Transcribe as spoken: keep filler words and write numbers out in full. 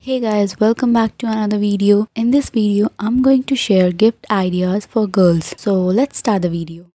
Hey guys, welcome back to another video. In this video, I'm going to share gift ideas for girls. So let's start the video.